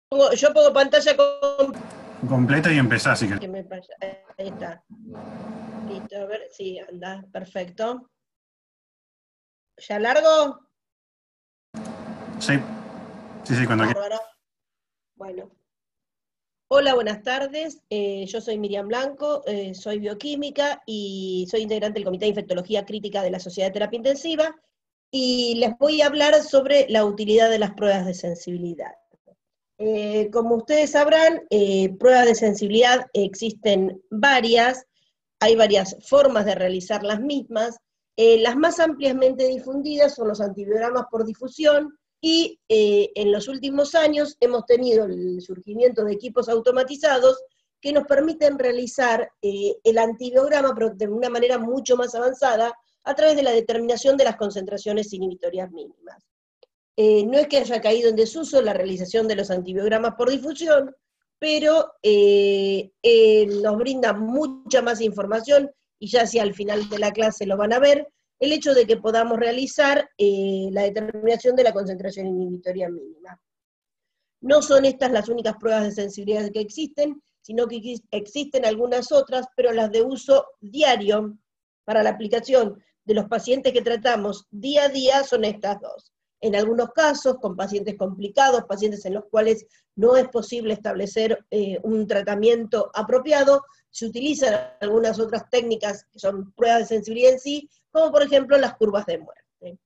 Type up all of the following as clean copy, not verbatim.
Yo pongo pantalla completa y empezás, si que querés. me vaya. Ahí está. Listo, a ver, sí, anda, perfecto. ¿Ya largo? Sí, sí, cuando quieras. Bárbaro. Bueno. Hola, buenas tardes. Yo soy Miriam Blanco, soy bioquímica y soy integrante del Comité de Infectología Crítica de la Sociedad de Terapia Intensiva y les voy a hablar sobre la utilidad de las pruebas de sensibilidad. Como ustedes sabrán, pruebas de sensibilidad existen varias, hay varias formas de realizar las mismas. Las más ampliamente difundidas son los antibiogramas por difusión y en los últimos años hemos tenido el surgimiento de equipos automatizados que nos permiten realizar el antibiograma, pero de una manera mucho más avanzada, a través de la determinación de las concentraciones inhibitorias mínimas. No es que haya caído en desuso la realización de los antibiogramas por difusión, pero nos brinda mucha más información, y ya si al final de la clase lo van a ver, el hecho de que podamos realizar la determinación de la concentración inhibitoria mínima. No son estas las únicas pruebas de sensibilidad que existen, sino que existen algunas otras, pero las de uso diario para la aplicación de los pacientes que tratamos día a día son estas dos. En algunos casos, con pacientes complicados, pacientes en los cuales no es posible establecer un tratamiento apropiado, se utilizan algunas otras técnicas que son pruebas de sensibilidad en sí, como por ejemplo las curvas de muerte.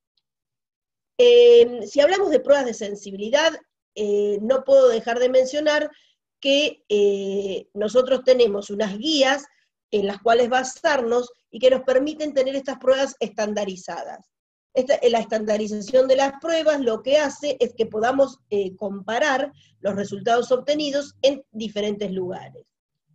Si hablamos de pruebas de sensibilidad, no puedo dejar de mencionar que nosotros tenemos unas guías en las cuales basarnos y que nos permiten tener estas pruebas estandarizadas. La estandarización de las pruebas lo que hace es que podamos comparar los resultados obtenidos en diferentes lugares.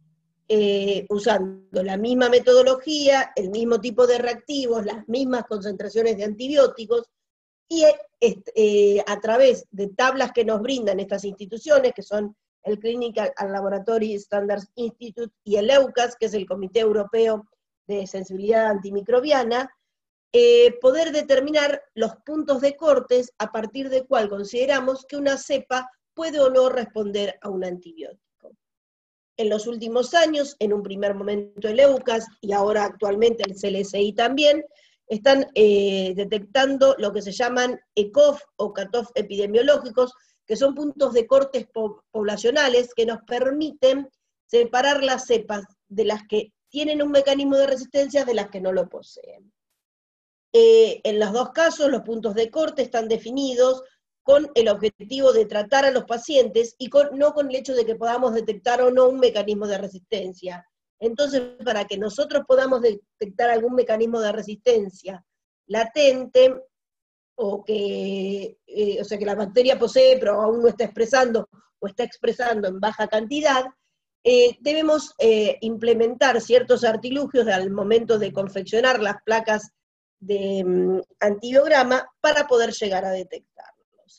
Usando la misma metodología, el mismo tipo de reactivos, las mismas concentraciones de antibióticos, y a través de tablas que nos brindan estas instituciones, que son el Clinical and Laboratory Standards Institute y el EUCAS, que es el Comité Europeo de Sensibilidad Antimicrobiana, poder determinar los puntos de cortes a partir de cuál consideramos que una cepa puede o no responder a un antibiótico. En los últimos años, en un primer momento el EUCAS y ahora actualmente el CLSI también, están detectando lo que se llaman ECOF o CATOF epidemiológicos, que son puntos de cortes poblacionales que nos permiten separar las cepas de las que tienen un mecanismo de resistencia de las que no lo poseen. En los dos casos, los puntos de corte están definidos con el objetivo de tratar a los pacientes y no con el hecho de que podamos detectar o no un mecanismo de resistencia. Entonces, para que nosotros podamos detectar algún mecanismo de resistencia latente, o sea, que la bacteria posee pero aún no está expresando, o está expresando en baja cantidad, debemos implementar ciertos artilugios al momento de confeccionar las placas de antibiograma para poder llegar a detectarlos.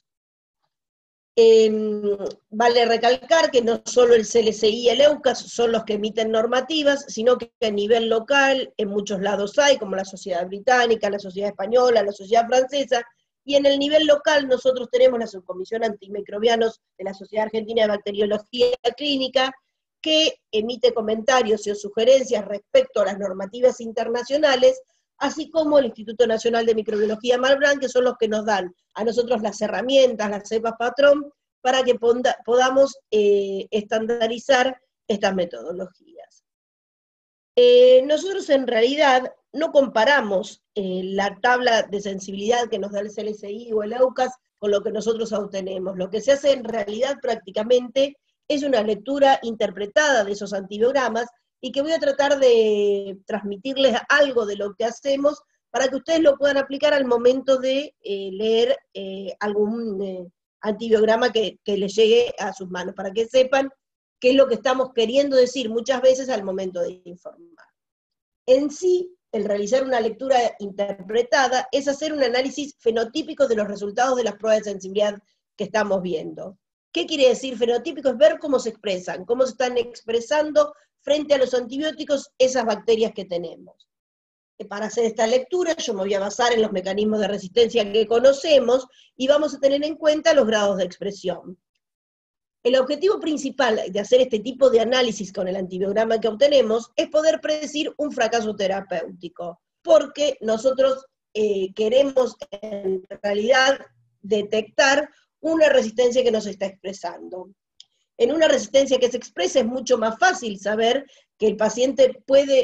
Vale recalcar que no solo el CLSI y el EUCAS son los que emiten normativas, sino que a nivel local en muchos lados hay, como la Sociedad Británica, la Sociedad Española, la Sociedad Francesa, y en el nivel local nosotros tenemos la Subcomisión Antimicrobianos de la Sociedad Argentina de Bacteriología Clínica, que emite comentarios y sugerencias respecto a las normativas internacionales, así como el Instituto Nacional de Microbiología Malbrán, que son los que nos dan a nosotros las herramientas, las cepas patrón, para que podamos estandarizar estas metodologías. Nosotros en realidad no comparamos la tabla de sensibilidad que nos da el CLSI o el EUCAS con lo que nosotros obtenemos. Lo que se hace en realidad prácticamente es una lectura interpretada de esos antibiogramas y que voy a tratar de transmitirles algo de lo que hacemos para que ustedes lo puedan aplicar al momento de leer algún antibiograma que les llegue a sus manos, para que sepan qué es lo que estamos queriendo decir muchas veces al momento de informar. En sí, el realizar una lectura interpretada es hacer un análisis fenotípico de los resultados de las pruebas de sensibilidad que estamos viendo. ¿Qué quiere decir fenotípico? Es ver cómo se expresan, cómo se están expresando frente a los antibióticos esas bacterias que tenemos. Para hacer esta lectura yo me voy a basar en los mecanismos de resistencia que conocemos y vamos a tener en cuenta los grados de expresión. El objetivo principal de hacer este tipo de análisis con el antibiograma que obtenemos es poder predecir un fracaso terapéutico, porque nosotros queremos en realidad detectar una resistencia que nos está expresando. En una resistencia que se expresa es mucho más fácil saber que el paciente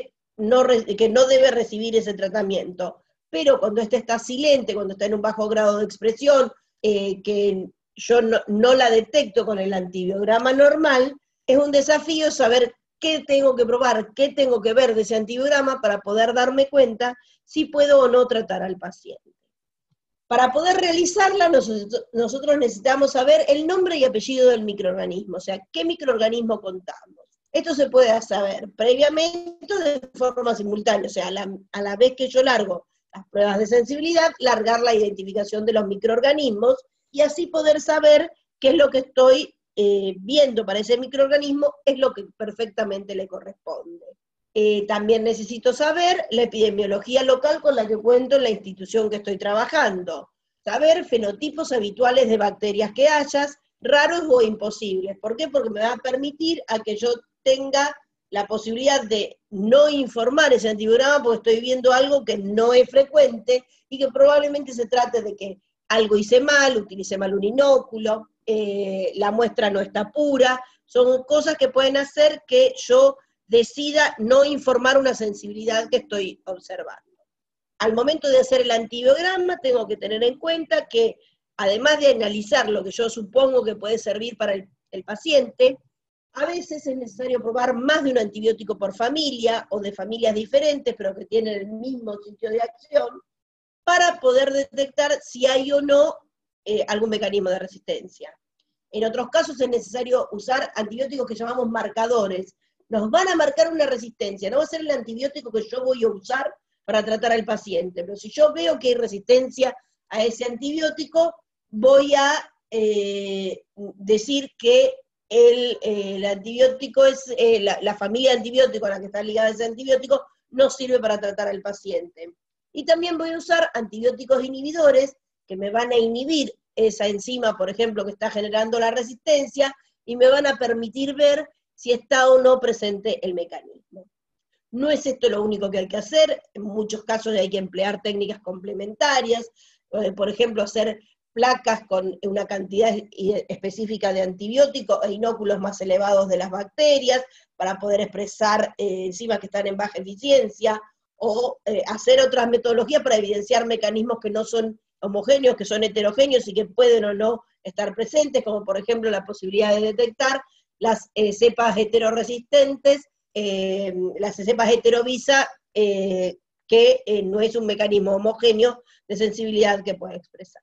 que no debe recibir ese tratamiento, pero cuando este está silente, cuando está en un bajo grado de expresión, que yo no la detecto con el antibiograma normal, es un desafío saber qué tengo que probar, qué tengo que ver de ese antibiograma para poder darme cuenta si puedo o no tratar al paciente. Para poder realizarla, nosotros necesitamos saber el nombre y apellido del microorganismo, o sea, qué microorganismo contamos. Esto se puede saber previamente de forma simultánea, o sea, a la vez que yo largo las pruebas de sensibilidad, largar la identificación de los microorganismos, y así poder saber qué es lo que estoy viendo para ese microorganismo, es lo que perfectamente le corresponde. También necesito saber la epidemiología local con la que cuento en la institución que estoy trabajando. Saber fenotipos habituales de bacterias que hayas, raros o imposibles. ¿Por qué? Porque me va a permitir a que yo tenga la posibilidad de no informar ese antibiograma porque estoy viendo algo que no es frecuente y que probablemente se trate de que algo hice mal, utilicé mal un inóculo, la muestra no está pura, son cosas que pueden hacer que yo decida no informar una sensibilidad que estoy observando. Al momento de hacer el antibiograma tengo que tener en cuenta que, además de analizar lo que yo supongo que puede servir para el paciente, a veces es necesario probar más de un antibiótico por familia, o de familias diferentes, pero que tienen el mismo sitio de acción, para poder detectar si hay o no algún mecanismo de resistencia. En otros casos es necesario usar antibióticos que llamamos marcadores. Nos van a marcar una resistencia, no va a ser el antibiótico que yo voy a usar para tratar al paciente, pero si yo veo que hay resistencia a ese antibiótico, voy a decir que el antibiótico es, la familia de antibióticos a la que está ligada ese antibiótico no sirve para tratar al paciente. Y también voy a usar antibióticos inhibidores que me van a inhibir esa enzima, por ejemplo, que está generando la resistencia, y me van a permitir ver si está o no presente el mecanismo. No es esto lo único que hay que hacer, en muchos casos hay que emplear técnicas complementarias, por ejemplo, hacer placas con una cantidad específica de antibióticos e inóculos más elevados de las bacterias, para poder expresar enzimas que están en baja eficiencia, o hacer otras metodologías para evidenciar mecanismos que no son homogéneos, que son heterogéneos y que pueden o no estar presentes, como por ejemplo la posibilidad de detectar las cepas heteroresistentes, las cepas heterovisa, que no es un mecanismo homogéneo de sensibilidad que pueda expresarse.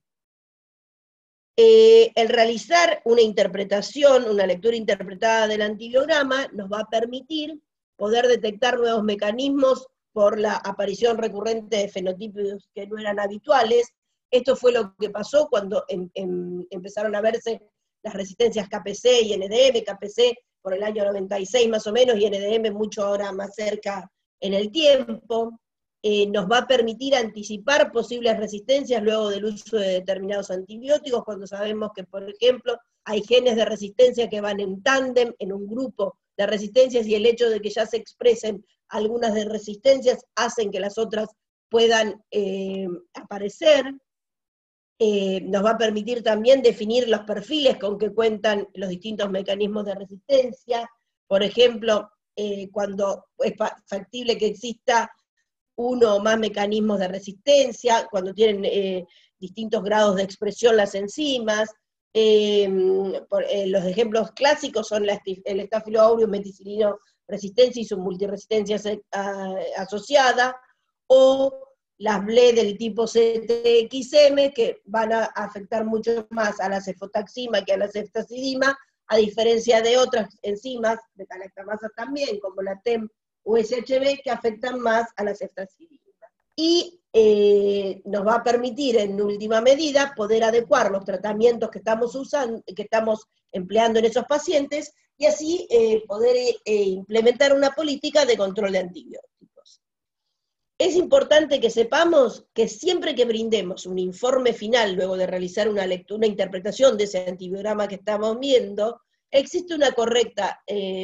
El realizar una interpretación, una lectura interpretada del antibiograma, nos va a permitir poder detectar nuevos mecanismos por la aparición recurrente de fenotipos que no eran habituales. Esto fue lo que pasó cuando empezaron a verse las resistencias KPC y NDM, KPC por el año 96 más o menos, y NDM mucho ahora más cerca en el tiempo. Nos va a permitir anticipar posibles resistencias luego del uso de determinados antibióticos, cuando sabemos que, por ejemplo, hay genes de resistencia que van en tándem, en un grupo de resistencias, y el hecho de que ya se expresen algunas de resistencias hacen que las otras puedan aparecer. Nos va a permitir también definir los perfiles con que cuentan los distintos mecanismos de resistencia. Por ejemplo, cuando es factible que exista uno o más mecanismos de resistencia, cuando tienen distintos grados de expresión las enzimas. Los ejemplos clásicos son el Staphylococcus aureus meticilino resistencia y su multiresistencia asociada, o las BLE del tipo CTXM, que van a afectar mucho más a la cefotaxima que a la ceftazidima, a diferencia de otras enzimas, beta-lactamasa también, como la TEM o SHB, que afectan más a la ceftazidima. Y nos va a permitir, en última medida, poder adecuar los tratamientos que estamos usando, que estamos empleando en esos pacientes, y así poder implementar una política de control de antibióticos. Es importante que sepamos que siempre que brindemos un informe final, luego de realizar una lectura, una interpretación de ese antibiograma que estamos viendo, existe una correcta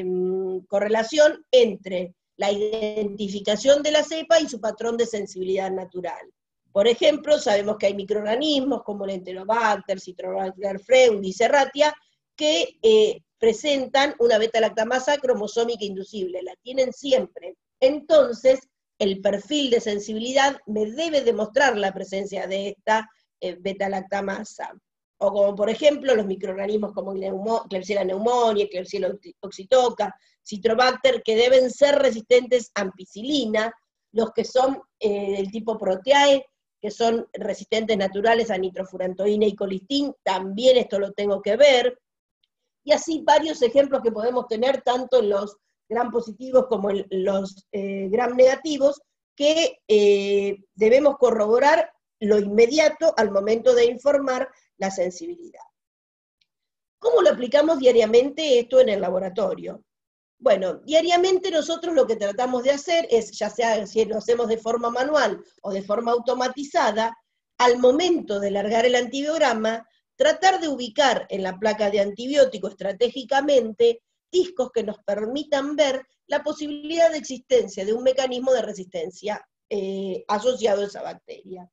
correlación entre la identificación de la cepa y su patrón de sensibilidad natural. Por ejemplo, sabemos que hay microorganismos como el Enterobacter, Citrobacter freundis, Serratia, que presentan una beta-lactamasa cromosómica inducible, la tienen siempre. Entonces, el perfil de sensibilidad me debe demostrar la presencia de esta beta-lactamasa. O como por ejemplo los microorganismos como Klebsiella pneumoniae, Klebsiella oxytoca, Citrobacter, que deben ser resistentes a ampicilina, los que son del tipo Proteae, que son resistentes naturales a nitrofurantoína y colistin, también esto lo tengo que ver. Y así varios ejemplos que podemos tener tanto en los gram positivos como en los gram negativos, que debemos corroborar lo inmediato al momento de informar la sensibilidad. ¿Cómo lo aplicamos diariamente esto en el laboratorio? Bueno, diariamente nosotros lo que tratamos de hacer es, ya sea si lo hacemos de forma manual o de forma automatizada, al momento de largar el antibiograma, tratar de ubicar en la placa de antibiótico estratégicamente discos que nos permitan ver la posibilidad de existencia de un mecanismo de resistencia asociado a esa bacteria.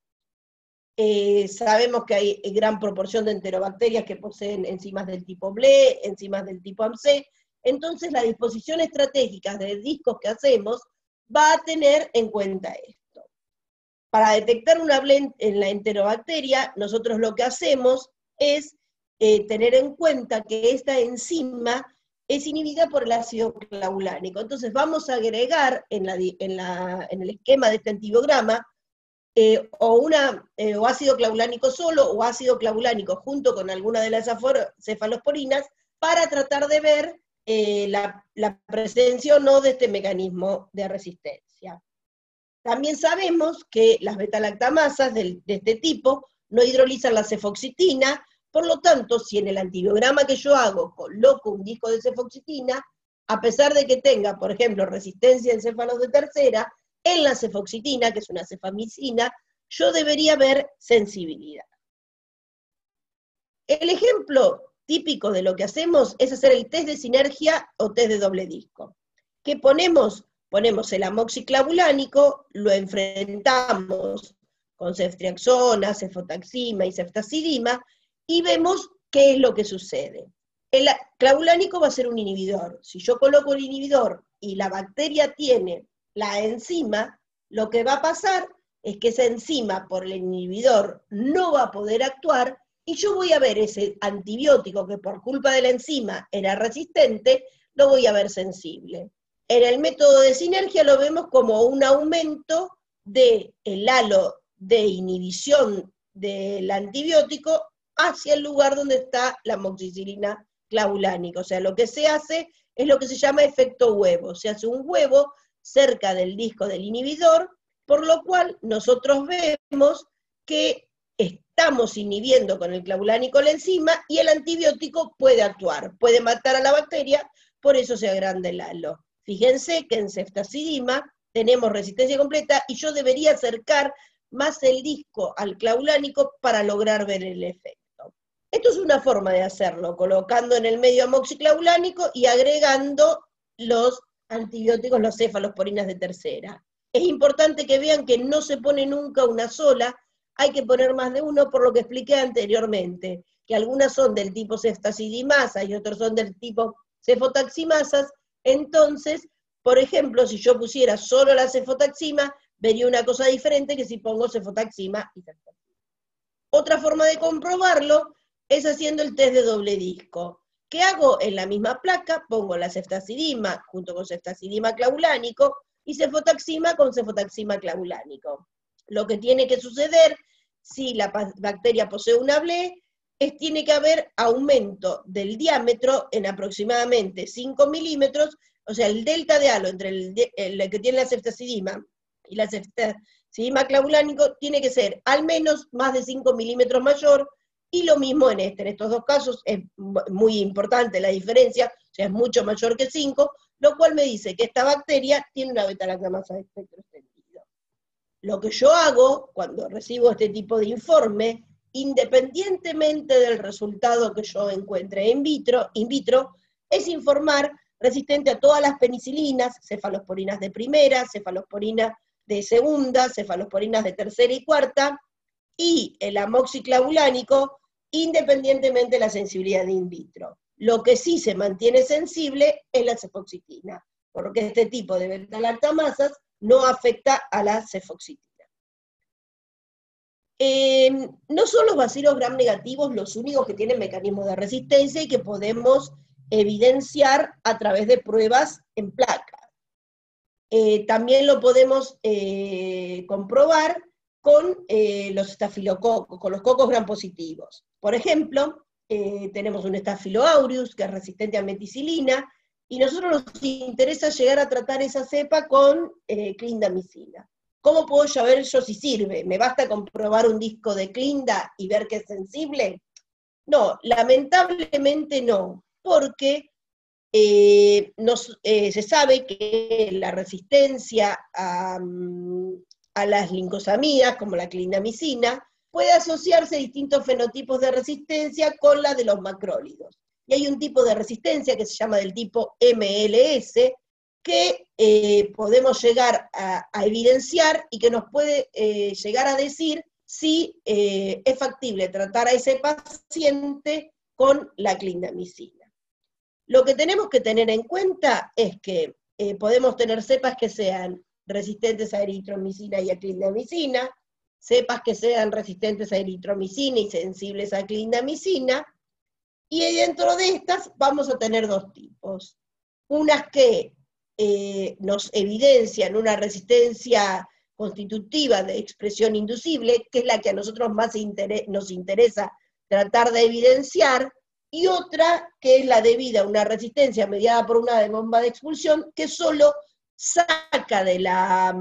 Sabemos que hay gran proporción de enterobacterias que poseen enzimas del tipo BLE, enzimas del tipo AMC, entonces la disposición estratégica de discos que hacemos va a tener en cuenta esto. Para detectar una BLE en la enterobacteria, nosotros lo que hacemos es tener en cuenta que esta enzima es inhibida por el ácido clavulánico. Entonces vamos a agregar en el esquema de este antibiograma o ácido clavulánico solo o ácido clavulánico junto con alguna de las cefalosporinas para tratar de ver la presencia o no de este mecanismo de resistencia. También sabemos que las beta-lactamasas de este tipo no hidrolizan la cefoxitina, por lo tanto, si en el antibiograma que yo hago coloco un disco de cefoxitina, a pesar de que tenga, por ejemplo, resistencia en céfalos de tercera, en la cefoxitina, que es una cefamicina, yo debería ver sensibilidad. El ejemplo típico de lo que hacemos es hacer el test de sinergia o test de doble disco. ¿Qué ponemos? Ponemos el amoxiclavulánico, lo enfrentamos con ceftriaxona, cefotaxima y ceftazidima, y vemos qué es lo que sucede. El clavulánico va a ser un inhibidor. Si yo coloco el inhibidor y la bacteria tiene la enzima, lo que va a pasar es que esa enzima por el inhibidor no va a poder actuar, y yo voy a ver ese antibiótico que por culpa de la enzima era resistente, lo voy a ver sensible. En el método de sinergia lo vemos como un aumento del halo de inhibición del antibiótico hacia el lugar donde está la amoxicilina clavulánica. O sea, lo que se hace es lo que se llama efecto huevo. Se hace un huevo cerca del disco del inhibidor, por lo cual nosotros vemos que estamos inhibiendo con el clavulánico la enzima y el antibiótico puede actuar, puede matar a la bacteria, por eso se agranda el halo. Fíjense que en ceftazidima tenemos resistencia completa y yo debería acercar más el disco al clavulánico para lograr ver el efecto. Esto es una forma de hacerlo, colocando en el medio amoxiclavulánico y agregando los antibióticos, los cefalosporinas de tercera. Es importante que vean que no se pone nunca una sola, hay que poner más de uno por lo que expliqué anteriormente, que algunas son del tipo ceftazidimasa y otros son del tipo cefotaximasas. Entonces, por ejemplo, si yo pusiera solo la cefotaxima, vería una cosa diferente que si pongo cefotaxima y cefotaxima. Otra forma de comprobarlo es haciendo el test de doble disco. ¿Qué hago? En la misma placa pongo la ceftazidima junto con ceftazidima clavulánico y cefotaxima con cefotaxima clavulánico. Lo que tiene que suceder, si la bacteria posee una BLE, tiene que haber aumento del diámetro en aproximadamente 5 milímetros, o sea, el delta de halo entre el que tiene la ceftazidima y la ceftazidima clavulánico tiene que ser al menos más de 5 milímetros mayor, y lo mismo en estos dos casos es muy importante la diferencia, o sea, es mucho mayor que 5, lo cual me dice que esta bacteria tiene una beta-lactamasa de espectro extendido. Lo que yo hago cuando recibo este tipo de informe, independientemente del resultado que yo encuentre in vitro, es informar resistente a todas las penicilinas, cefalosporinas de primera, cefalosporinas de segunda, cefalosporinas de tercera y cuarta, y el amoxiclavulánico, independientemente de la sensibilidad de in vitro. Lo que sí se mantiene sensible es la cefoxitina, porque este tipo de beta-lactamasas no afecta a la cefoxitina. No son los bacilos gram negativos los únicos que tienen mecanismos de resistencia y que podemos evidenciar a través de pruebas en placa. También lo podemos comprobar con los estafilococos, con los cocos gram positivos. Por ejemplo, tenemos un Staphylo aureus que es resistente a meticilina, y a nosotros nos interesa llegar a tratar esa cepa con clindamicina. ¿Cómo puedo saber yo si sirve? ¿Me basta comprobar un disco de clinda y ver que es sensible? No, lamentablemente no, porque se sabe que la resistencia a las lincosamidas, como la clindamicina, puede asociarse a distintos fenotipos de resistencia con la de los macrólidos. Y hay un tipo de resistencia que se llama del tipo MLS, que podemos llegar a evidenciar y que nos puede llegar a decir si es factible tratar a ese paciente con la clindamicina. Lo que tenemos que tener en cuenta es que podemos tener cepas que sean resistentes a eritromicina y a clindamicina, cepas que sean resistentes a eritromicina y sensibles a clindamicina, y dentro de estas vamos a tener dos tipos. Unas que nos evidencian una resistencia constitutiva de expresión inducible, que es la que a nosotros más nos interesa tratar de evidenciar, y otra que es la debida a una resistencia mediada por una bomba de expulsión que solo saca de la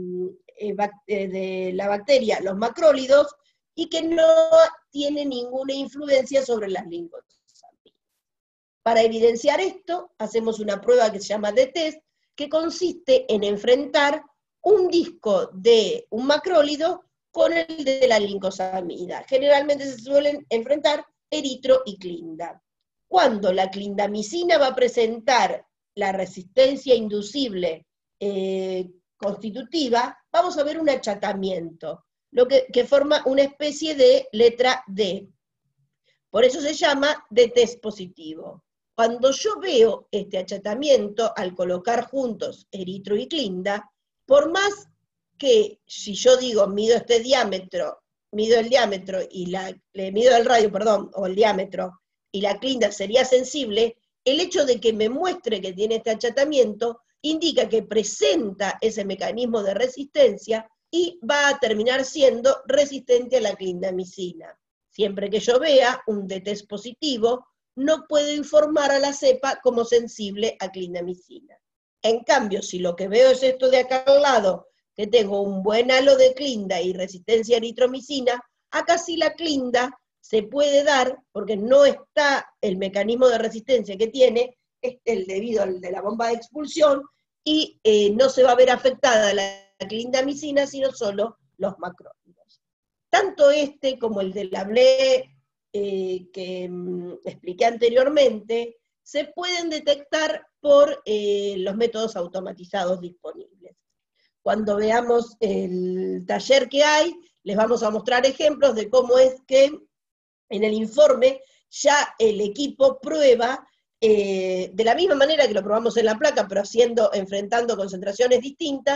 bacteria los macrólidos y que no tiene ninguna influencia sobre las lincosamidas. Para evidenciar esto, hacemos una prueba que se llama de test, que consiste en enfrentar un disco de un macrólido con el de la lincosamida. Generalmente se suelen enfrentar eritro y clinda. Cuando la clindamicina va a presentar la resistencia inducible constitutiva, vamos a ver un achatamiento, lo que forma una especie de letra D. Por eso se llama de test positivo. Cuando yo veo este achatamiento, al colocar juntos eritro y clinda, por más que, si yo digo, mido el diámetro y mido el radio, perdón, o el diámetro, y la clinda sería sensible, el hecho de que me muestre que tiene este achatamiento indica que presenta ese mecanismo de resistencia y va a terminar siendo resistente a la clindamicina. Siempre que yo vea un D-test positivo, no puedo informar a la cepa como sensible a clindamicina. En cambio, si lo que veo es esto de acá al lado, que tengo un buen halo de clinda y resistencia a eritromicina, acá sí la clinda se puede dar, porque no está el mecanismo de resistencia que tiene, es el debido al de la bomba de expulsión, y no se va a ver afectada la clindamicina, sino solo los macrólidos. Tanto este como el del ABLE que expliqué anteriormente, se pueden detectar por los métodos automatizados disponibles. Cuando veamos el taller que hay, les vamos a mostrar ejemplos de cómo es que en el informe ya el equipo prueba, de la misma manera que lo probamos en la placa, pero enfrentando concentraciones distintas,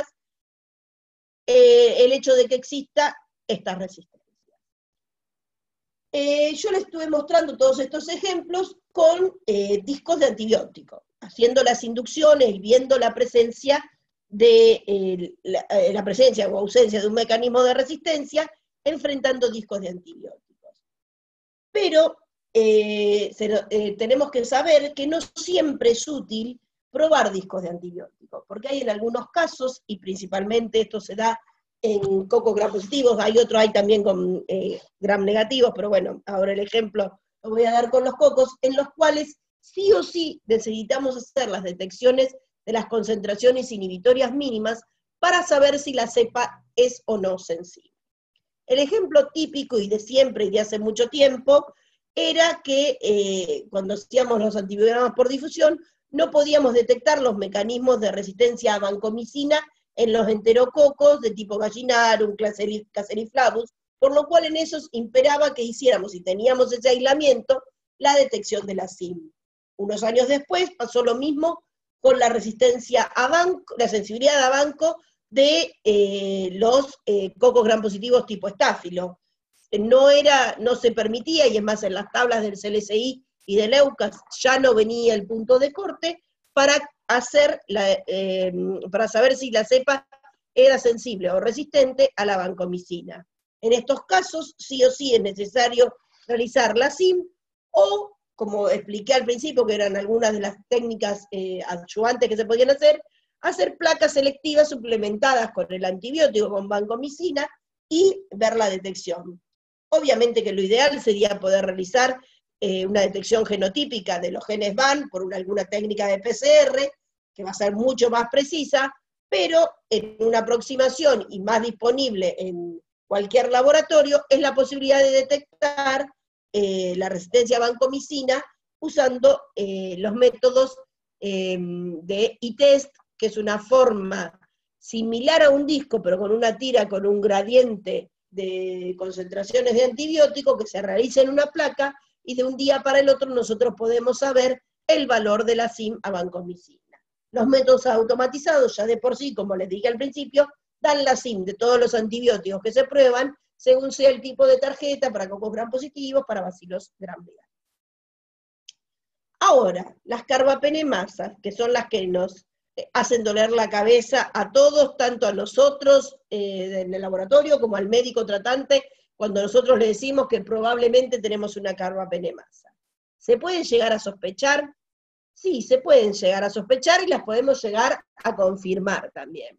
el hecho de que exista esta resistencia. Yo les estuve mostrando todos estos ejemplos con discos de antibiótico, haciendo las inducciones y viendo la presencia la presencia o ausencia de un mecanismo de resistencia, enfrentando discos de antibióticos. Pero tenemos que saber que no siempre es útil probar discos de antibióticos, porque hay en algunos casos, y principalmente esto se da en cocos gram positivos, hay también con gram negativos, pero bueno, ahora el ejemplo lo voy a dar con los cocos, en los cuales sí o sí necesitamos hacer las detecciones de las concentraciones inhibitorias mínimas para saber si la cepa es o no sensible. El ejemplo típico y de siempre y de hace mucho tiempo era que cuando hacíamos los antibiogramas por difusión no podíamos detectar los mecanismos de resistencia a vancomicina en los enterococos de tipo gallinarum, Caseariflavus, por lo cual en esos imperaba que hiciéramos, si teníamos ese aislamiento, la detección de la SIM. Unos años después pasó lo mismo con la resistencia a banco, la sensibilidad a banco de los cocos gram positivos tipo estáfilo. No se permitía, y es más, en las tablas del CLSI y del EUCAS ya no venía el punto de corte para saber si la cepa era sensible o resistente a la vancomicina. En estos casos, sí o sí es necesario realizar la SIM, o, como expliqué al principio, que eran algunas de las técnicas adyuvantes que se podían hacer placas selectivas suplementadas con el antibiótico, con vancomicina, y ver la detección. Obviamente que lo ideal sería poder realizar una detección genotípica de los genes VAN por alguna técnica de PCR, que va a ser mucho más precisa, pero en una aproximación y más disponible en cualquier laboratorio es la posibilidad de detectar la resistencia a vancomicina usando los métodos de e-test, que es una forma similar a un disco, pero con una tira con un gradiente de concentraciones de antibiótico que se realiza en una placa, y de un día para el otro nosotros podemos saber el valor de la SIM a vancomicina. Los métodos automatizados ya de por sí, como les dije al principio, dan la SIM de todos los antibióticos que se prueban, según sea el tipo de tarjeta, para cocos gram positivos, para bacilos gram negativos. Ahora, las carbapenemasas, que son las que nos hacen doler la cabeza a todos, tanto a nosotros en el laboratorio como al médico tratante, cuando nosotros le decimos que probablemente tenemos una carbapenemasa. ¿Se pueden llegar a sospechar? Sí, se pueden llegar a sospechar y las podemos llegar a confirmar también.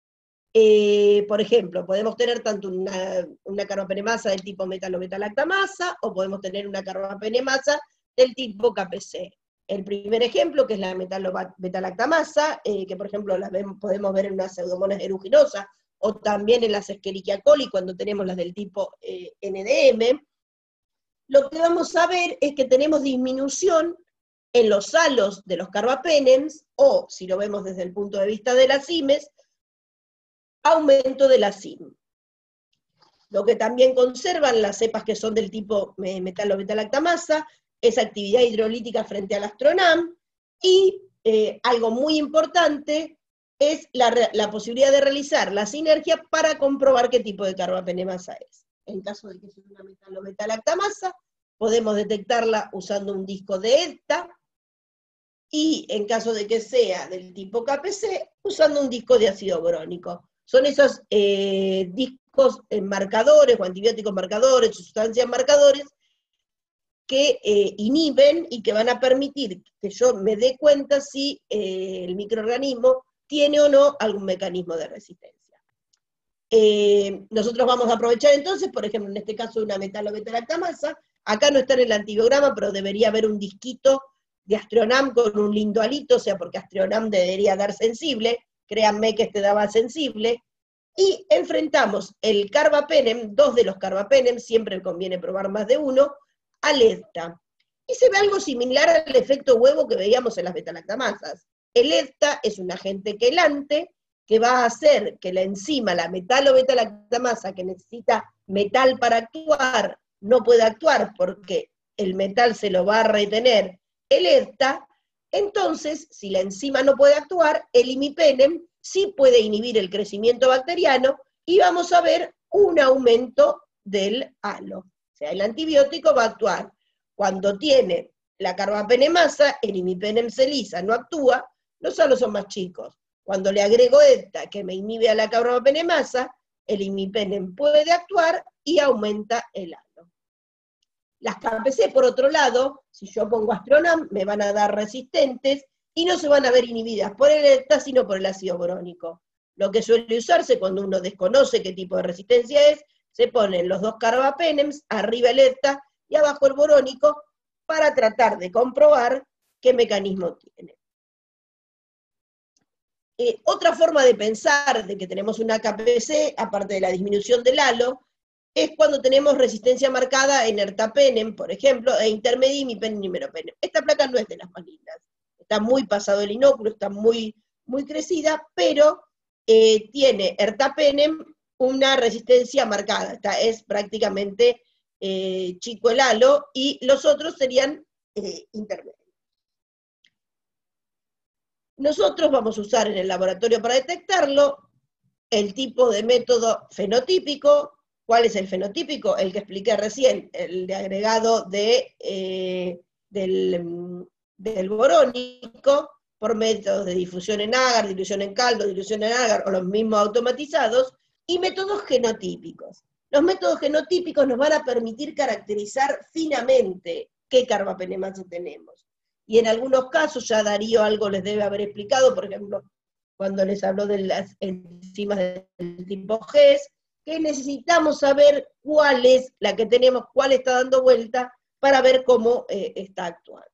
Por ejemplo, podemos tener tanto una carbapenemasa del tipo metalobetalactamasa, o podemos tener una carbapenemasa del tipo KPC. El primer ejemplo, que es la metalobetalactamasa, que por ejemplo podemos ver en una pseudomonas aeruginosa, o también en las Escherichia coli cuando tenemos las del tipo NDM, lo que vamos a ver es que tenemos disminución en los halos de los carbapenems, o si lo vemos desde el punto de vista de las CIMES, aumento de la SIM. Lo que también conservan las cepas que son del tipo metalobetalactamasa es actividad hidrolítica frente al astronam, y algo muy importante es la posibilidad de realizar la sinergia para comprobar qué tipo de carbapenemasa es. En caso de que sea una metalobetalactamasa, podemos detectarla usando un disco de EDTA, y en caso de que sea del tipo KPC, usando un disco de ácido borónico. Son esos discos marcadores, o antibióticos marcadores, sustancias marcadores, que inhiben y que van a permitir que yo me dé cuenta si el microorganismo tiene o no algún mecanismo de resistencia. Nosotros vamos a aprovechar entonces, por ejemplo, en este caso una metalobetalactamasa, acá no está en el antibiograma, pero debería haber un disquito de Astreonam con un lindo halito, o sea, porque Astreonam debería dar sensible, créanme que este daba sensible, y enfrentamos el carbapenem, 2 de los carbapenem, siempre conviene probar más de uno, al EDTA. Y se ve algo similar al efecto huevo que veíamos en las betalactamasas. El EDTA es un agente quelante que va a hacer que la enzima, la metalobetalactamasa, que necesita metal para actuar, no pueda actuar porque el metal se lo va a retener el EDTA. Entonces, si la enzima no puede actuar, el imipenem sí puede inhibir el crecimiento bacteriano, y vamos a ver un aumento del halo. O sea, el antibiótico va a actuar cuando tiene la carbapenemasa, el imipenem se lisa, no actúa, los halos son más chicos. Cuando le agrego EDTA, que me inhibe a la carbapenemasa, el imipenem puede actuar y aumenta el halo. Las KPC, por otro lado, si yo pongo Astreonam, me van a dar resistentes y no se van a ver inhibidas por el EDTA, sino por el ácido borónico. Lo que suele usarse cuando uno desconoce qué tipo de resistencia es, se ponen los 2 carbapenems, arriba el EDTA y abajo el borónico, para tratar de comprobar qué mecanismo tiene. Otra forma de pensar de que tenemos una KPC, aparte de la disminución del halo, es cuando tenemos resistencia marcada en ertapenem, por ejemplo, e intermedia imipenem y meropenem. Esta placa no es de las más lindas, está muy pasado el inóculo, está muy, muy crecida, pero tiene ertapenem una resistencia marcada, es prácticamente chico el halo, y los otros serían intermedios. Nosotros vamos a usar en el laboratorio para detectarlo el tipo de método fenotípico. ¿Cuál es el fenotípico? El que expliqué recién, el de agregado del borónico, por métodos de difusión en agar, dilución en caldo, dilución en agar, o los mismos automatizados, y métodos genotípicos. Los métodos genotípicos nos van a permitir caracterizar finamente qué carbapenemazo tenemos. Y en algunos casos, ya Darío algo les debe haber explicado, por ejemplo, cuando les habló de las enzimas del tipo GES, que necesitamos saber cuál es la que tenemos, cuál está dando vuelta, para ver cómo está actuando.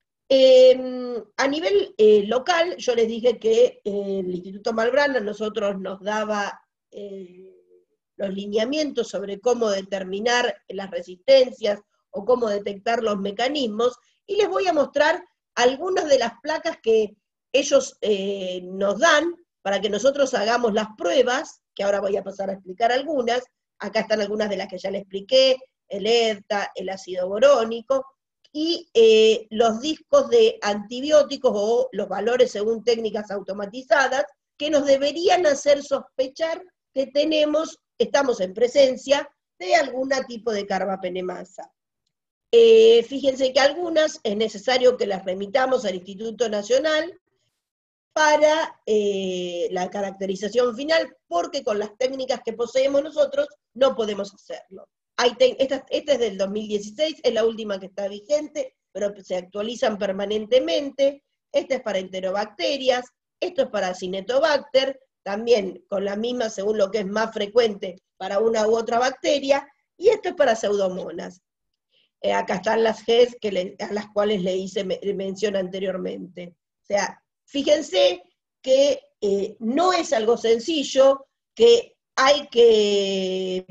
A nivel local, yo les dije que el Instituto Malbrán a nosotros nos daba los lineamientos sobre cómo determinar las resistencias o cómo detectar los mecanismos, y les voy a mostrar algunas de las placas que ellos nos dan para que nosotros hagamos las pruebas, que ahora voy a pasar a explicar algunas. Acá están algunas de las que ya les expliqué, el ERTA, el ácido borónico, y los discos de antibióticos o los valores según técnicas automatizadas, que nos deberían hacer sospechar que estamos en presencia de algún tipo de carbapenemasa. Fíjense que algunas es necesario que las remitamos al Instituto Nacional para la caracterización final, porque con las técnicas que poseemos nosotros no podemos hacerlo. Esta es del 2016, es la última que está vigente, pero se actualizan permanentemente. Esta es para enterobacterias, esto es para Cinetobacter, también con la misma según lo que es más frecuente para una u otra bacteria, y esto es para pseudomonas. Acá están las GES a las cuales le hice mención anteriormente. O sea, fíjense que no es algo sencillo, que hay que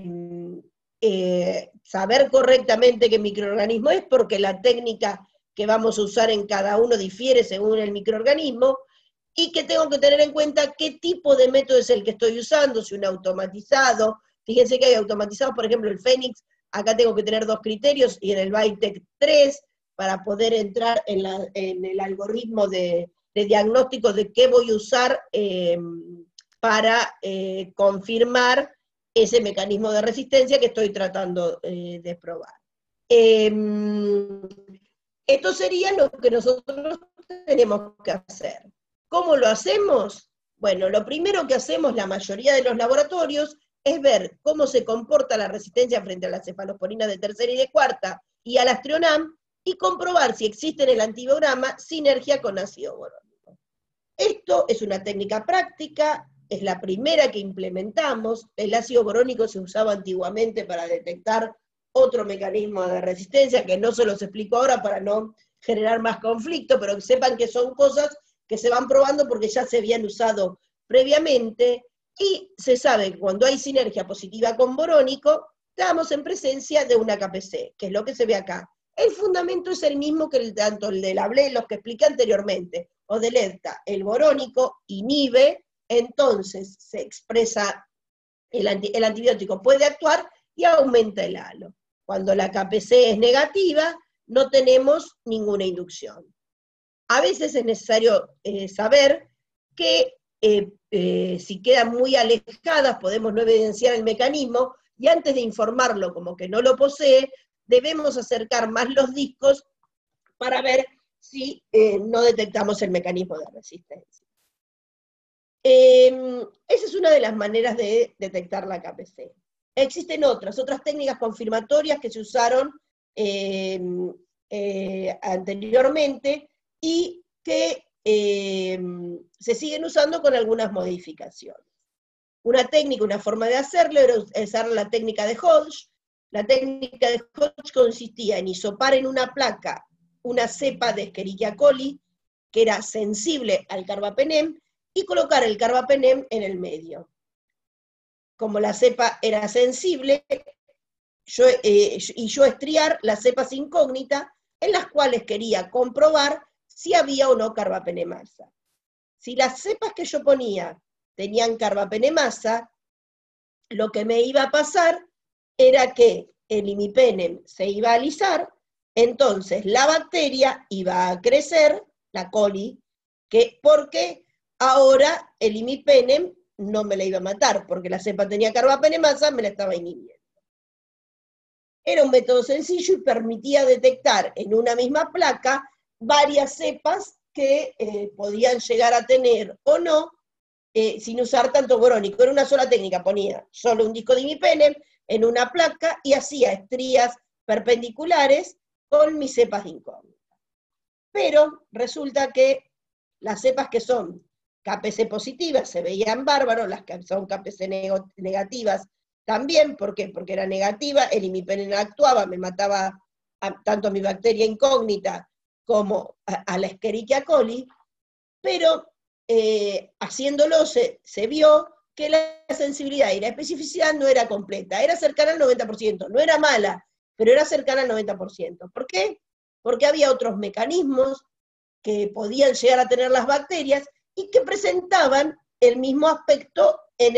saber correctamente qué microorganismo es, porque la técnica que vamos a usar en cada uno difiere según el microorganismo, y que tengo que tener en cuenta qué tipo de método es el que estoy usando, si un automatizado. Fíjense que hay automatizados, por ejemplo, el Fénix. Acá tengo que tener 2 criterios, y en el Bytec 3, para poder entrar en el algoritmo de diagnóstico de qué voy a usar para confirmar ese mecanismo de resistencia que estoy tratando de probar. Esto sería lo que nosotros tenemos que hacer. ¿Cómo lo hacemos? Bueno, lo primero que hacemos la mayoría de los laboratorios es ver cómo se comporta la resistencia frente a la cefalosporina de tercera y de cuarta y al Astrionam, y comprobar si existe en el antibiograma sinergia con ácido borónico. Esto es una técnica práctica, es la primera que implementamos. El ácido borónico se usaba antiguamente para detectar otro mecanismo de resistencia, que no se los explico ahora para no generar más conflicto, pero que sepan que son cosas que se van probando porque ya se habían usado previamente. Y se sabe que cuando hay sinergia positiva con borónico, estamos en presencia de una KPC, que es lo que se ve acá. El fundamento es el mismo que tanto el del ABLE, los que expliqué anteriormente, o del ERTA. El borónico inhibe, entonces se expresa, el antibiótico puede actuar y aumenta el halo. Cuando la KPC es negativa, no tenemos ninguna inducción. A veces es necesario saber que si quedan muy alejadas podemos no evidenciar el mecanismo, y antes de informarlo como que no lo posee, debemos acercar más los discos para ver si no detectamos el mecanismo de resistencia. Esa es una de las maneras de detectar la KPC. Existen otras técnicas confirmatorias que se usaron anteriormente y que se siguen usando con algunas modificaciones. Una técnica, una forma de hacerlo era usar la técnica de Hodge. La técnica de Hodge consistía en hisopar en una placa una cepa de Escherichia coli que era sensible al carbapenem, y colocar el carbapenem en el medio. Como la cepa era sensible, yo estriar las cepas incógnitas en las cuales quería comprobar si había o no carbapenemasa. Si las cepas que yo ponía tenían carbapenemasa, lo que me iba a pasar era que el imipenem se iba a alisar, entonces la bacteria iba a crecer, la coli, porque ahora el imipenem no me la iba a matar, porque la cepa tenía carbapenemasa, me la estaba inhibiendo. Era un método sencillo y permitía detectar en una misma placa varias cepas que podían llegar a tener o no, sin usar tanto borónico. Era una sola técnica, ponía solo un disco de imipenem en una placa y hacía estrías perpendiculares con mis cepas de incógnita. Pero resulta que las cepas que son KPC positivas se veían bárbaros, las que son KPC negativas también. ¿Por qué? Porque era negativa, el imipenem actuaba, me mataba tanto a mi bacteria incógnita como a la Escherichia coli, pero haciéndolo se vio que la sensibilidad y la especificidad no era completa, era cercana al 90%, no era mala, pero era cercana al 90%. ¿Por qué? Porque había otros mecanismos que podían llegar a tener las bacterias y que presentaban el mismo aspecto en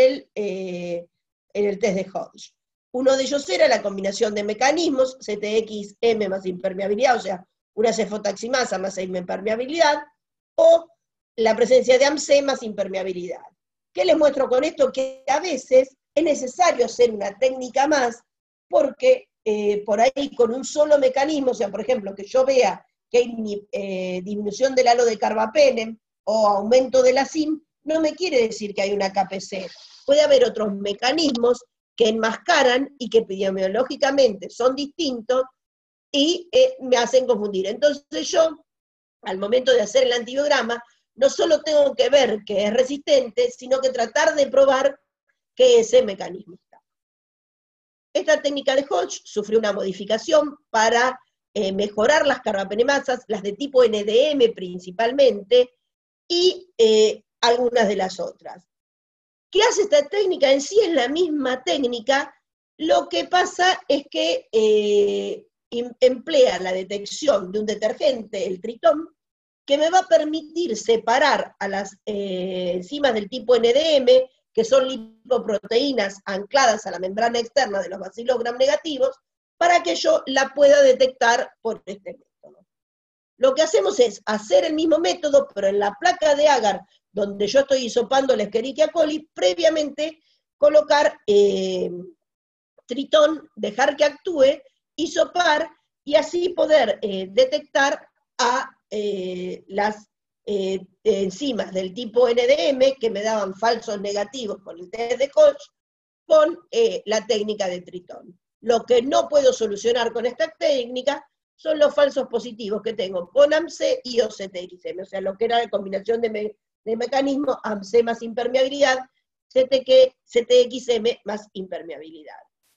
el test de Hodge. Uno de ellos era la combinación de mecanismos, CTX-M más impermeabilidad, o sea, una cefotaximasa más impermeabilidad, o la presencia de AMC más impermeabilidad. ¿Qué les muestro con esto? Que a veces es necesario hacer una técnica más, porque por ahí con un solo mecanismo, o sea, por ejemplo, que yo vea que hay disminución del halo de carbapenem o aumento de la SIM, no me quiere decir que hay una KPC. Puede haber otros mecanismos que enmascaran y que epidemiológicamente son distintos y me hacen confundir. Entonces yo, al momento de hacer el antibiograma, no solo tengo que ver que es resistente, sino que tratar de probar que ese mecanismo está. Esta técnica de Hodge sufrió una modificación para mejorar las carbapenemasas, las de tipo NDM principalmente, y algunas de las otras. ¿Qué hace esta técnica? En sí es la misma técnica, lo que pasa es que emplea la detección de un detergente, el tritón, que me va a permitir separar a las enzimas del tipo NDM, que son lipoproteínas ancladas a la membrana externa de los bacilos gram negativos, para que yo la pueda detectar por este método. Lo que hacemos es hacer el mismo método, pero en la placa de agar, donde yo estoy hisopando la Escherichia coli, previamente colocar tritón, dejar que actúe, hisopar, y así poder detectar a las enzimas del tipo NDM que me daban falsos negativos con el test de Hodge con la técnica de tritón. Lo que no puedo solucionar con esta técnica son los falsos positivos que tengo con AMC y OCTXM, o sea, lo que era la combinación de mecanismos, AMC más impermeabilidad, CTXM más impermeabilidad.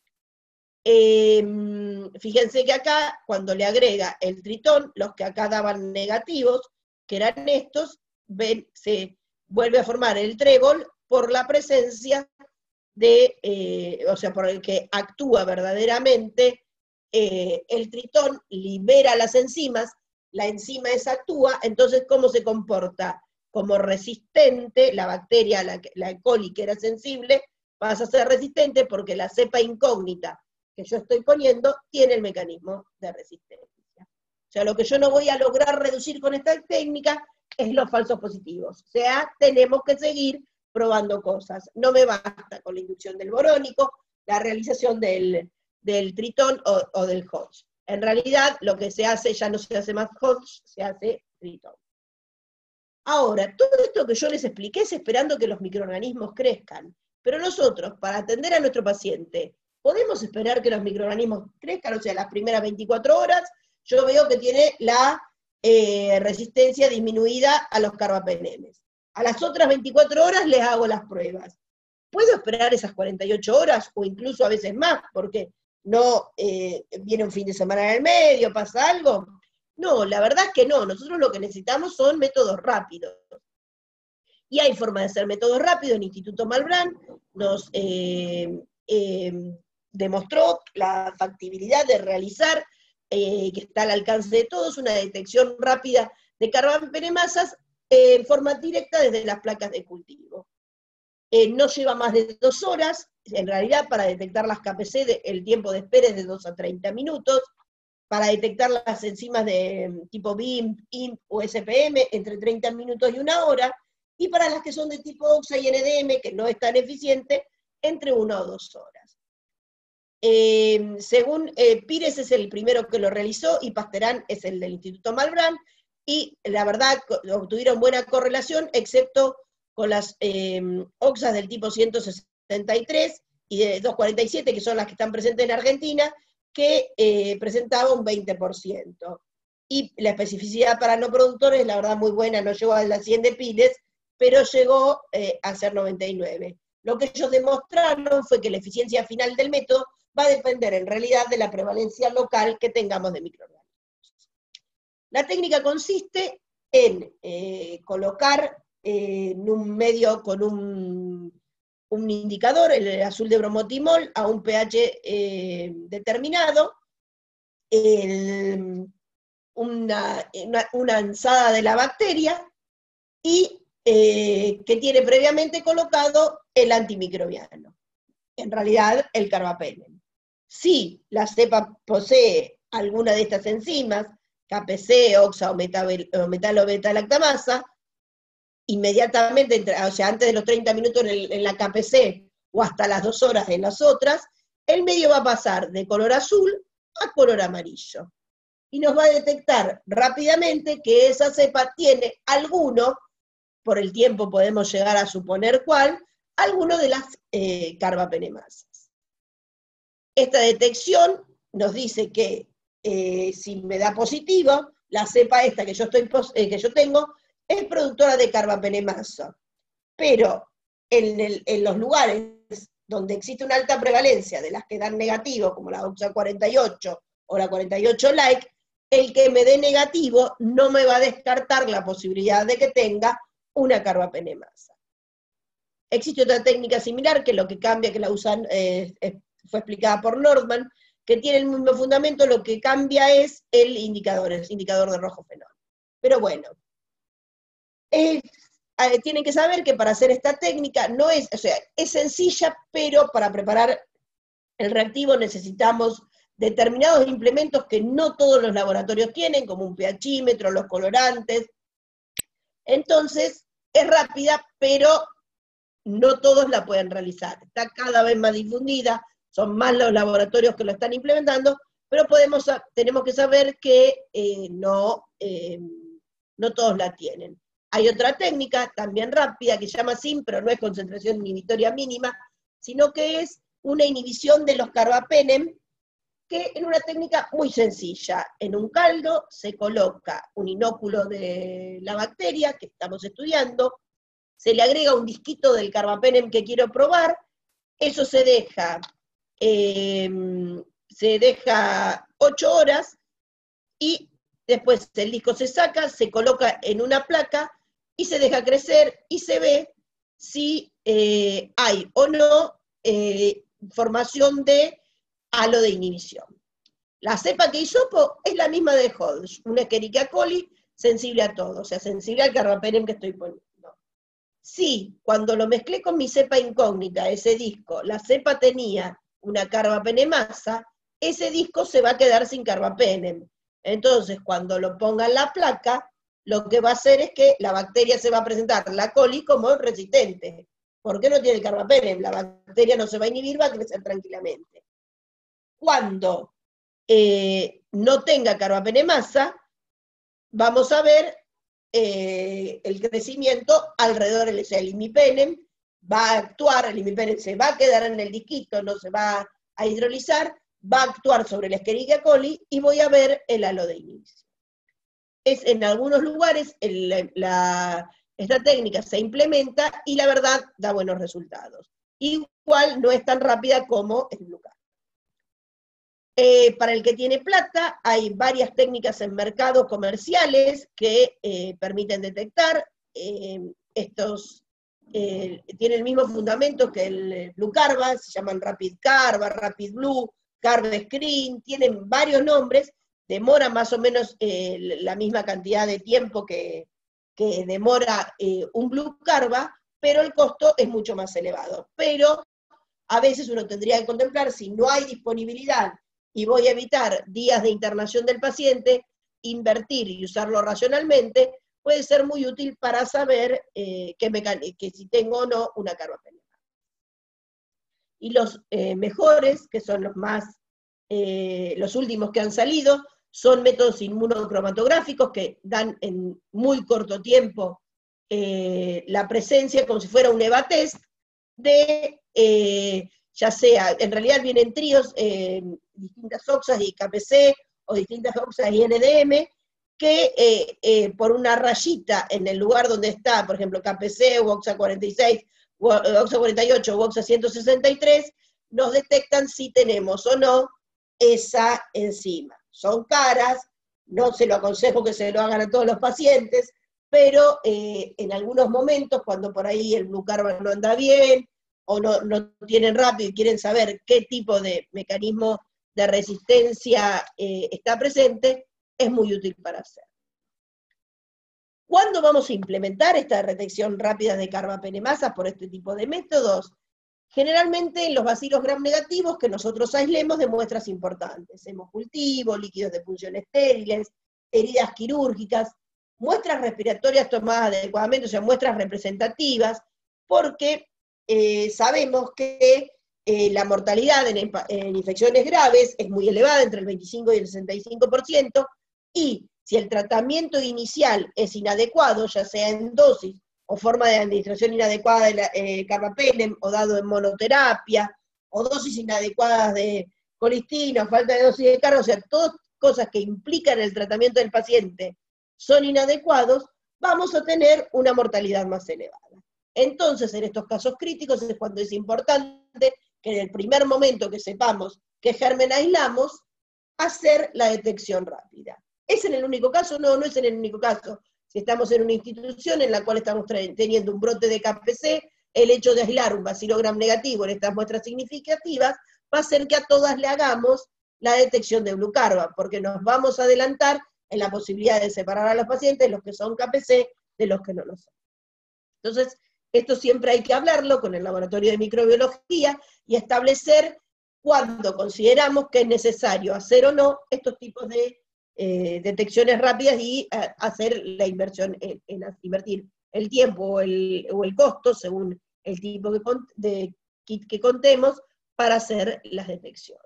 Fíjense que acá, cuando le agrega el tritón, los que acá daban negativos, que eran estos, ven, se vuelve a formar el trébol por la presencia de, o sea, por el que actúa verdaderamente el tritón, libera las enzimas, la enzima esa actúa, entonces, ¿cómo se comporta? Como resistente, la bacteria, la E. coli, que era sensible, pasa a ser resistente porque la cepa incógnita que yo estoy poniendo tiene el mecanismo de resistencia. O sea, lo que yo no voy a lograr reducir con esta técnica es los falsos positivos. O sea, tenemos que seguir probando cosas. No me basta con la inducción del borónico, la realización del tritón o del Hodge. En realidad, lo que se hace, ya no se hace más Hodge, se hace tritón. Ahora, todo esto que yo les expliqué es esperando que los microorganismos crezcan. Pero nosotros, para atender a nuestro paciente, ¿podemos esperar que los microorganismos crezcan? O sea, las primeras 24 horas, yo veo que tiene la resistencia disminuida a los carbapenemes. A las otras 24 horas les hago las pruebas. ¿Puedo esperar esas 48 horas o incluso a veces más? Porque no viene un fin de semana en el medio, pasa algo. No, la verdad es que no. Nosotros lo que necesitamos son métodos rápidos. Y hay forma de hacer métodos rápidos. El Instituto Malbrán nos demostró la factibilidad de realizar, que está al alcance de todos, una detección rápida de carbapenemasas en forma directa desde las placas de cultivo. No lleva más de 2 horas, en realidad para detectar las KPC el tiempo de espera es de 2 a 30 minutos, para detectar las enzimas de tipo BIM, INP o SPM entre 30 minutos y 1 hora, y para las que son de tipo OXA y NDM, que no es tan eficiente, entre 1 o 2 horas. Según Pires es el primero que lo realizó, y Pasterán es el del Instituto Malbrán, y la verdad obtuvieron buena correlación, excepto con las OXAs del tipo 163 y de 247, que son las que están presentes en Argentina, que presentaba un 20%. Y la especificidad para no productores, la verdad muy buena, no llegó a las 100 de Pires, pero llegó a ser 99. Lo que ellos demostraron fue que la eficiencia final del método va a depender en realidad de la prevalencia local que tengamos de microorganismos. La técnica consiste en colocar en un medio con un indicador, el azul de bromotimol, a un pH determinado, una ansada de la bacteria, y que tiene previamente colocado el antimicrobiano, en realidad el carbapenem. Si la cepa posee alguna de estas enzimas, KPC, OXA o metalo-beta-lactamasa, inmediatamente, o sea, antes de los 30 minutos en la KPC o hasta las 2 horas en las otras, el medio va a pasar de color azul a color amarillo. Y nos va a detectar rápidamente que esa cepa tiene alguno, por el tiempo podemos llegar a suponer cuál, alguno de las carbapenemasas. Esta detección nos dice que si me da positivo, la cepa esta que yo tengo es productora de carbapenemasa, pero en los lugares donde existe una alta prevalencia de las que dan negativo, como la OXA 48 o la 48 like, el que me dé negativo no me va a descartar la posibilidad de que tenga una carbapenemasa. Existe otra técnica similar que lo que cambia, que la usan, fue explicada por Nordman, que tiene el mismo fundamento, lo que cambia es el indicador de rojo fenol. Pero bueno, tienen que saber que para hacer esta técnica no es, o sea, es sencilla, pero para preparar el reactivo necesitamos determinados implementos que no todos los laboratorios tienen, como un pHímetro, los colorantes. Entonces, es rápida, pero no todos la pueden realizar. Está cada vez más difundida, son más los laboratorios que lo están implementando, pero tenemos que saber que no todos la tienen. Hay otra técnica, también rápida, que se llama SIM, pero no es concentración inhibitoria mínima, sino que es una inhibición de los carbapenem, que en una técnica muy sencilla. En un caldo se coloca un inóculo de la bacteria que estamos estudiando, se le agrega un disquito del carbapenem que quiero probar, eso se deja 8 horas, y después el disco se saca, se coloca en una placa, y se deja crecer, y se ve si hay o no formación de halo de inhibición. La cepa que hisopo es la misma de Hodge, una Escherichia coli sensible a todo, o sea, sensible al carbapenem que estoy poniendo. Si cuando lo mezclé con mi cepa incógnita, ese disco, la cepa tenía una carbapenemasa, ese disco se va a quedar sin carbapenem. Entonces, cuando lo ponga en la placa, lo que va a hacer es que la bacteria se va a presentar, la coli, como resistente. ¿Por qué no tiene el carbapenem? La bacteria no se va a inhibir, va a crecer tranquilamente. Cuando no tenga carbapenemasa, vamos a ver el crecimiento alrededor del imipenem, va a actuar, el imipenem se va a quedar en el disquito, no se va a hidrolizar, va a actuar sobre la Escherichia coli, y voy a ver el halo de inhibición. En algunos lugares esta técnica se implementa y la verdad da buenos resultados. Igual no es tan rápida como el glucano. Para el que tiene plata, hay varias técnicas en mercados comerciales que permiten detectar estos tiene el mismo fundamento que el Blue Carva, se llaman Rapid Carva, Rapid Blue, Carva Screen, tienen varios nombres, demora más o menos la misma cantidad de tiempo que demora un Blue Carva, pero el costo es mucho más elevado. Pero a veces uno tendría que contemplar, si no hay disponibilidad y voy a evitar días de internación del paciente, invertir y usarlo racionalmente, puede ser muy útil para saber que si tengo o no una carbapenemasa. Y los mejores, que son los últimos que han salido, son métodos inmunocromatográficos que dan en muy corto tiempo la presencia, como si fuera un EVA test, de, ya sea, en realidad vienen tríos, distintas OXAs y KPC, o distintas OXAs y NDM, que por una rayita en el lugar donde está, por ejemplo, KPC o OXA 46, o OXA 48 o OXA 163, nos detectan si tenemos o no esa enzima. Son caras, no se lo aconsejo que se lo hagan a todos los pacientes, pero en algunos momentos, cuando por ahí el Blue Carva no anda bien, o no tienen rápido y quieren saber qué tipo de mecanismo de resistencia está presente, es muy útil para hacer. ¿Cuándo vamos a implementar esta detección rápida de carbapenemasas por este tipo de métodos? Generalmente en los bacilos gram negativos que nosotros aislemos de muestras importantes, hemocultivo, líquidos de función estériles, heridas quirúrgicas, muestras respiratorias tomadas adecuadamente, o sea, muestras representativas, porque sabemos que la mortalidad en infecciones graves es muy elevada, entre el 25 y el 65%, y si el tratamiento inicial es inadecuado, ya sea en dosis o forma de administración inadecuada de carbapenem, o dado en monoterapia, o dosis inadecuadas de colistina, o falta de dosis de carga, o sea, todas cosas que implican el tratamiento del paciente son inadecuados, vamos a tener una mortalidad más elevada. Entonces, en estos casos críticos es cuando es importante que en el primer momento que sepamos qué germen aislamos, hacer la detección rápida. ¿Es en el único caso? No, no es en el único caso. Si estamos en una institución en la cual estamos teniendo un brote de KPC, el hecho de aislar un bacilo gram negativo en estas muestras significativas va a hacer que a todas le hagamos la detección de Blue Carva, porque nos vamos a adelantar en la posibilidad de separar a los pacientes, los que son KPC, de los que no lo son. Entonces, esto siempre hay que hablarlo con el laboratorio de microbiología y establecer cuándo consideramos que es necesario hacer o no estos tipos de detecciones rápidas y hacer la inversión en invertir el tiempo o el costo, según el tipo de kit que contemos, para hacer las detecciones.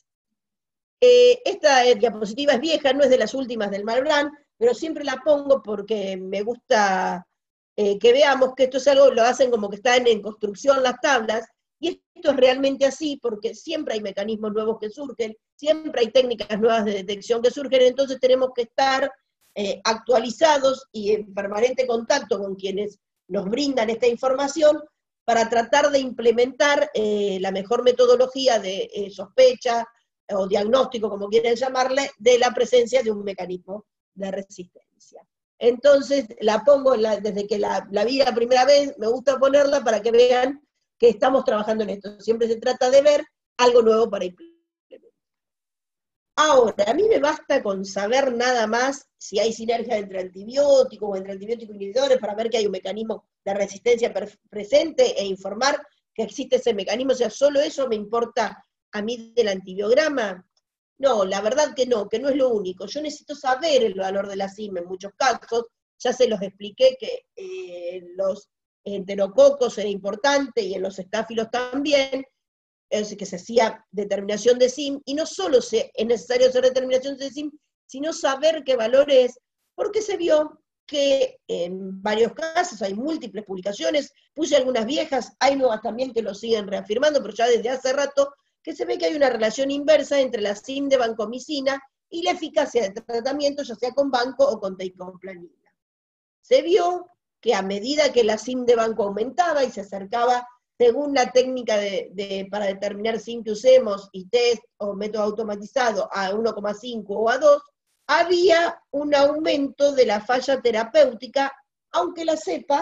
Esta diapositiva es vieja, no es de las últimas del Malbrán, pero siempre la pongo porque me gusta que veamos que esto es algo, lo hacen como que están en construcción las tablas, y esto es realmente así, porque siempre hay mecanismos nuevos que surgen, siempre hay técnicas nuevas de detección que surgen, entonces tenemos que estar actualizados y en permanente contacto con quienes nos brindan esta información, para tratar de implementar la mejor metodología de sospecha, o diagnóstico, como quieren llamarle, de la presencia de un mecanismo de resistencia. Entonces, la pongo desde que la vi la primera vez, me gusta ponerla para que vean que estamos trabajando en esto. Siempre se trata de ver algo nuevo para implementar. Ahora, a mí me basta con saber nada más si hay sinergia entre antibióticos o entre antibióticos inhibidores para ver que hay un mecanismo de resistencia presente e informar que existe ese mecanismo. O sea, solo eso me importa a mí del antibiograma. No, la verdad que no es lo único. Yo necesito saber el valor de la SIM en muchos casos. Ya se los expliqué que los enterococos era importante y en los estáfilos también, es que se hacía determinación de SIM, y no solo es necesario hacer determinación de SIM, sino saber qué valor es, porque se vio que en varios casos, hay múltiples publicaciones, puse algunas viejas, hay nuevas también que lo siguen reafirmando, pero ya desde hace rato, que se ve que hay una relación inversa entre la SIM de vancomicina y la eficacia del tratamiento, ya sea con banco o con teicoplanin. Se vio que a medida que la SIM de banco aumentaba y se acercaba, según la técnica para determinar SIM que usemos, y test o método automatizado, a 1,5 o a 2, había un aumento de la falla terapéutica, aunque la cepa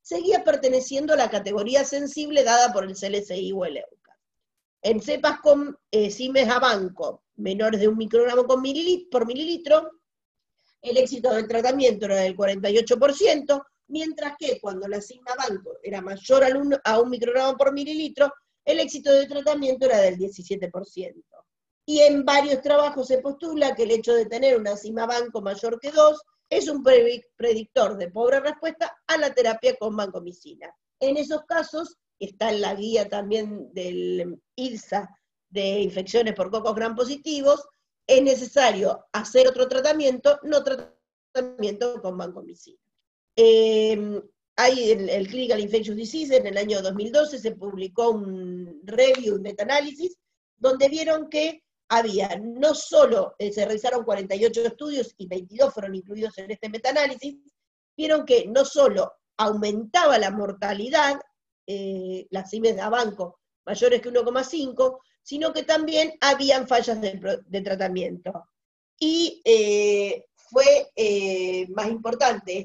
seguía perteneciendo a la categoría sensible dada por el CLSI o el EUCAS. En cepas con CIMES a banco menores de 1 microgramo por mililitro, el éxito del tratamiento era del 48%, mientras que cuando la CIMES a banco era mayor a 1 microgramo por mililitro, el éxito del tratamiento era del 17%. Y en varios trabajos se postula que el hecho de tener una CIMES a banco mayor que 2 es un predictor de pobre respuesta a la terapia con vancomicina. En esos casos, está en la guía también del ILSA de infecciones por cocos gram positivos, es necesario hacer otro tratamiento, no tratamiento con vancomicina. Hay el Clinical Infectious Disease, en el año 2012 se publicó un review, un metaanálisis, donde vieron que había, no solo se realizaron 48 estudios y 22 fueron incluidos en este metaanálisis, vieron que no solo aumentaba la mortalidad, las CIMES a banco mayores que 1,5, sino que también habían fallas de tratamiento. Y fue más importante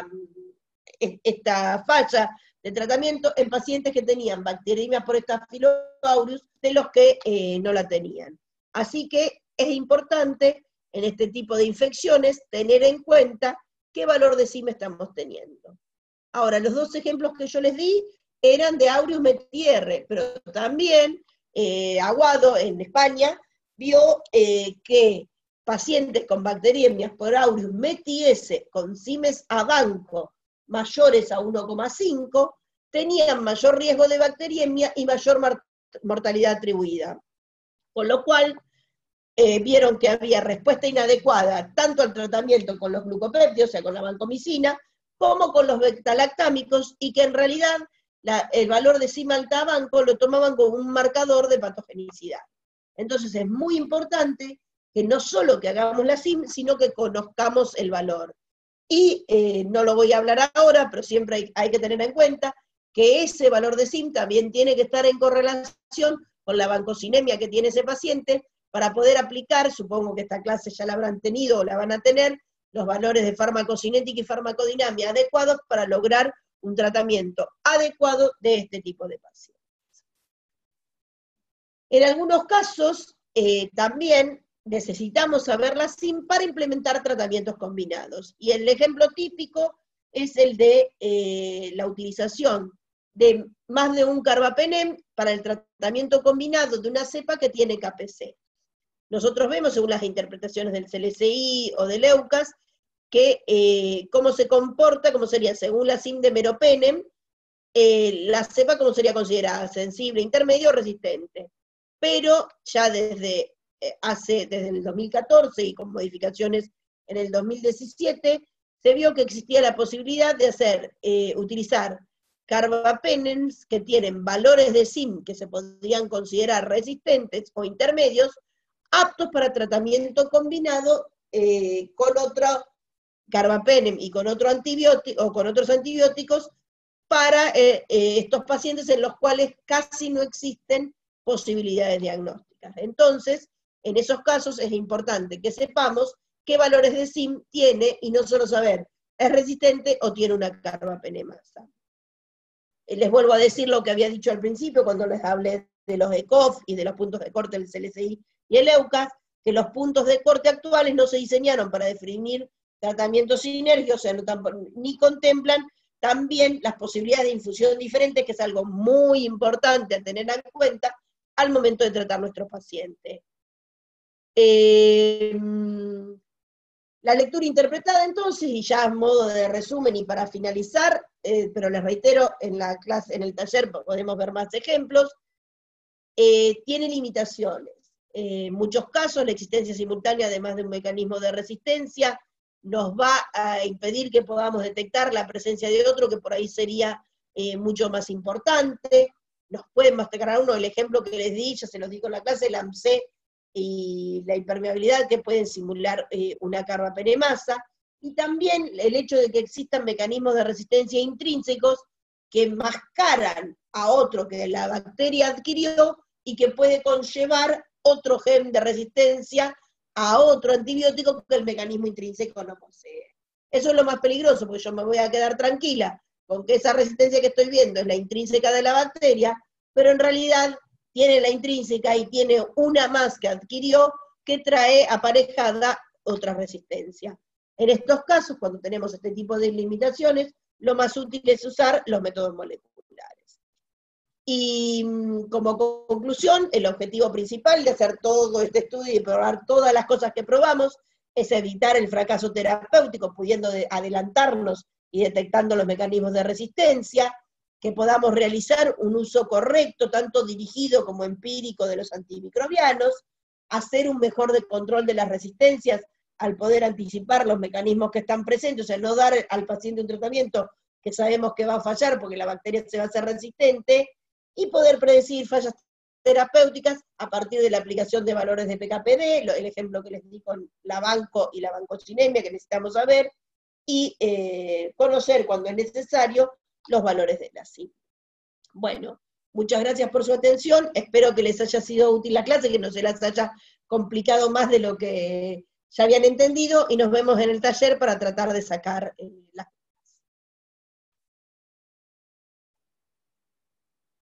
esta falla de tratamiento en pacientes que tenían bacteriemia por Staphylococcus aureus de los que no la tenían. Así que es importante en este tipo de infecciones tener en cuenta qué valor de CIME estamos teniendo. Ahora, los dos ejemplos que yo les di eran de Aureus Metierre, pero también Aguado en España vio que pacientes con bacteriemias por Aureus Metiese con CIMES a banco mayores a 1,5 tenían mayor riesgo de bacteriemia y mayor mortalidad atribuida. Con lo cual, vieron que había respuesta inadecuada tanto al tratamiento con los glucopéptidos, o sea, con la vancomicina, como con los beta-lactámicos, y que en realidad el valor de CIME alta a banco lo tomaban como un marcador de patogenicidad. Entonces es muy importante que no solo que hagamos la CIM, sino que conozcamos el valor. Y no lo voy a hablar ahora, pero siempre hay que tener en cuenta que ese valor de CIM también tiene que estar en correlación con la vancocinemia que tiene ese paciente, para poder aplicar, supongo que esta clase ya la habrán tenido o la van a tener, los valores de farmacocinética y farmacodinamia adecuados para lograr un tratamiento adecuado de este tipo de pacientes. En algunos casos, también necesitamos saber la CIM para implementar tratamientos combinados. Y el ejemplo típico es el de la utilización de más de un carbapenem para el tratamiento combinado de una cepa que tiene KPC. Nosotros vemos, según las interpretaciones del CLSI o del EUCAS, que cómo se comporta, cómo sería, según la CIM de meropenem, la cepa cómo sería considerada, sensible, intermedio o resistente. Pero ya desde el 2014 y con modificaciones en el 2017, se vio que existía la posibilidad de utilizar carbapenems que tienen valores de CIM que se podrían considerar resistentes o intermedios, aptos para tratamiento combinado con otro carbapenem y con otro antibiótico o con otros antibióticos para estos pacientes en los cuales casi no existen posibilidades diagnósticas. Entonces, en esos casos es importante que sepamos qué valores de CIM tiene y no solo saber, ¿es resistente o tiene una carbapenemasa? Les vuelvo a decir lo que había dicho al principio cuando les hablé de los ECOF y de los puntos de corte del CLSI y el EUCAS, que los puntos de corte actuales no se diseñaron para definir tratamientos sinérgicos, o sea, ni contemplan también las posibilidades de infusión diferentes, que es algo muy importante a tener en cuenta al momento de tratar nuestros pacientes. La lectura interpretada entonces, y ya a modo de resumen y para finalizar, pero les reitero, en la clase, en el taller podemos ver más ejemplos, tiene limitaciones. En muchos casos la existencia simultánea, además de un mecanismo de resistencia, nos va a impedir que podamos detectar la presencia de otro, que por ahí sería mucho más importante. Nos pueden masacrar uno, el ejemplo que les di, ya se los digo en la clase, el AMC y la impermeabilidad, que pueden simular una carbapenemasa, y también el hecho de que existan mecanismos de resistencia intrínsecos que enmascaran a otro que la bacteria adquirió y que puede conllevar otro gen de resistencia a otro antibiótico que el mecanismo intrínseco no posee. Eso es lo más peligroso, porque yo me voy a quedar tranquila con que esa resistencia que estoy viendo es la intrínseca de la bacteria, pero en realidad tiene la intrínseca y tiene una más que adquirió que trae aparejada otra resistencia. En estos casos, cuando tenemos este tipo de limitaciones, lo más útil es usar los métodos moleculares. Y como conclusión, el objetivo principal de hacer todo este estudio y probar todas las cosas que probamos es evitar el fracaso terapéutico, pudiendo adelantarnos y detectando los mecanismos de resistencia, que podamos realizar un uso correcto, tanto dirigido como empírico, de los antimicrobianos, hacer un mejor control de las resistencias al poder anticipar los mecanismos que están presentes, o sea, no dar al paciente un tratamiento que sabemos que va a fallar porque la bacteria se va a hacer resistente, y poder predecir fallas terapéuticas a partir de la aplicación de valores de PKPD, el ejemplo que les di con la banco y la vancocinemia que necesitamos saber, y conocer cuando es necesario los valores de la CIP. Bueno, muchas gracias por su atención, espero que les haya sido útil la clase, que no se las haya complicado más de lo que ya habían entendido, y nos vemos en el taller para tratar de sacar las